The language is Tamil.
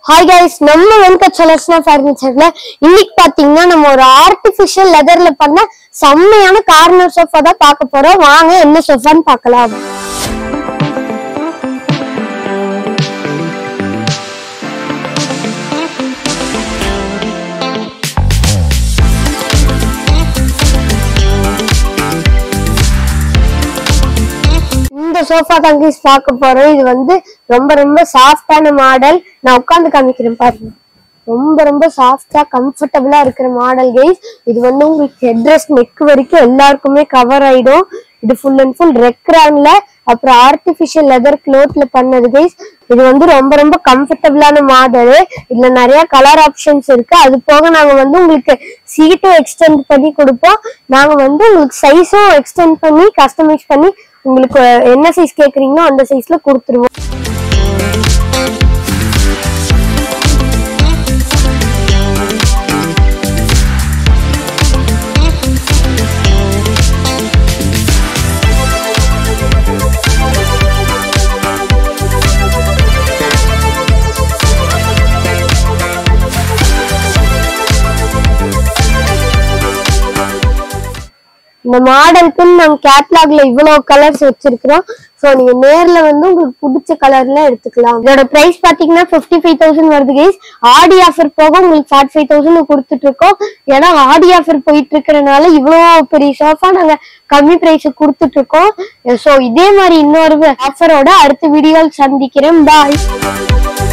Hi guys, நம்ம வெங்கட் சலஸ்னா ஃபர்னிச்சர்ல இன்னைக்கு பாத்தீங்கன்னா நம்ம ஒரு ஆர்டிஃபிஷியல் லெதர்ல பண்ண செம்மையான கார்னர் சோஃபா தான் பார்க்க போறோம். வாங்க என்ன சோஃபான்னு பார்க்கலாம். இந்த சோஃபா தான் guys பார்க்க போறோம். இது வந்து ரொம்ப சாஃப்டான மாடல். நான் உட்கார்ந்து காமிக்கிறேன் பாருங்க. ரொம்ப சாஃப்டா கம்ஃபர்டபுளா இருக்கிற மாடல் கைஸ். இது வந்து உங்களுக்கு ஹெட்ரெஸ்ட் நெக் வரைக்கும் எல்லாருக்குமே கவர் ஆயிடும். இது ஃபுல் அண்ட் ஃபுல் ரெக்ரான்ல அப்புறம் ஆர்டிஃபிஷியல் லெதர் க்ளோத்ல பண்ணது கைஸ். இது வந்து ரொம்ப கம்ஃபர்டபுளான மாடல். இதுல நிறைய கலர் ஆப்ஷன்ஸ் இருக்கு. அது போக நாங்க வந்து உங்களுக்கு சீட்டும் எக்ஸ்டெண்ட் பண்ணி கொடுப்போம். நாங்க வந்து உங்களுக்கு சைஸும் எக்ஸ்டெண்ட் பண்ணி கஸ்டமைஸ் பண்ணி உங்களுக்கு என்ன சைஸ் கேக்குறீங்களோ அந்த சைஸ்ல கொடுத்துருவோம். இந்த மாடலுக்கு நம்ம கேட்லாக்ல இவ்வளவு கலர்ஸ் வச்சிருக்கிறோம். சோ நீங்க நேர்ல வந்து உங்களுக்கு பிடிச்ச கலர்ல எடுத்துக்கலாம். இதோட பிரைஸ் பாத்தீங்கன்னா 55,000 வருது கைஸ். ஆடி ஆஃபர் போக உங்களுக்கு 45,000 கொடுத்துட்டு இருக்கோம். ஏன்னா ஆடி ஆஃபர் போயிட்டு இருக்கிறதுனால இவ்வளவு பெரிய சோஃபா நாங்க கம்மி பிரைஸ் கொடுத்துட்டு இருக்கோம். சோ இதே மாதிரி இன்னொரு ஆஃபரோட அடுத்த வீடியோவில் சந்திக்கிறேன். பாய்.